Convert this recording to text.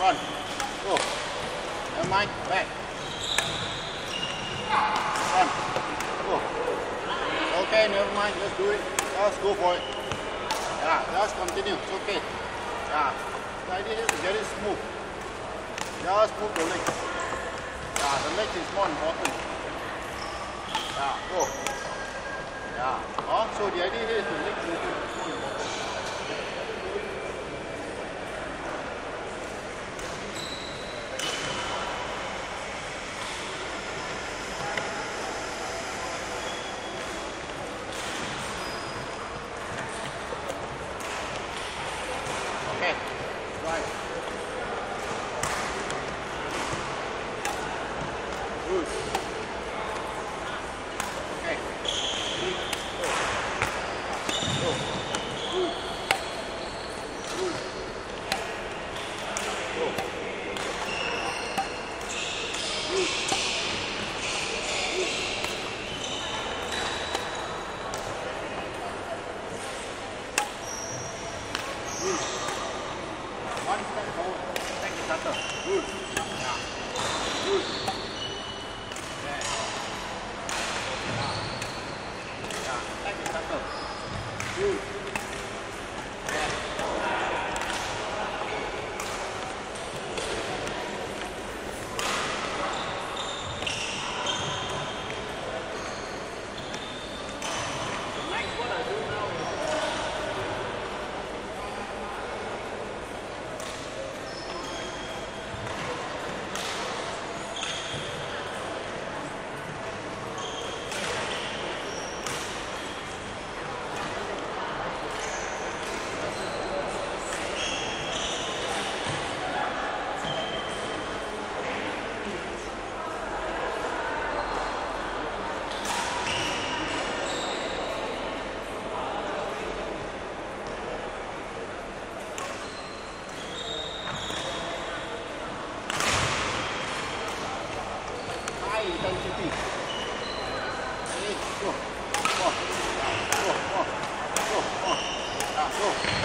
Front. Go. Never mind. Back. Front. Go. Okay, never mind. Just do it. Just go for it. Yeah, just continue. It's okay. Yeah. The idea is to get it smooth. Just move the legs. Yeah, the legs is more important. Yeah, go. Yeah. So the idea here is the leg movement is more important. Okay. Right. Good. Okay. Go. Good. Good. Go. Good. Good. One step forward. Take the cutter. Good. Yeah. Good. Yeah. Yeah. Take the cutter. Good. Yeah. So next what I do now is high intensity. Ready? Go. Go. Go. Go. Go. Go. Go.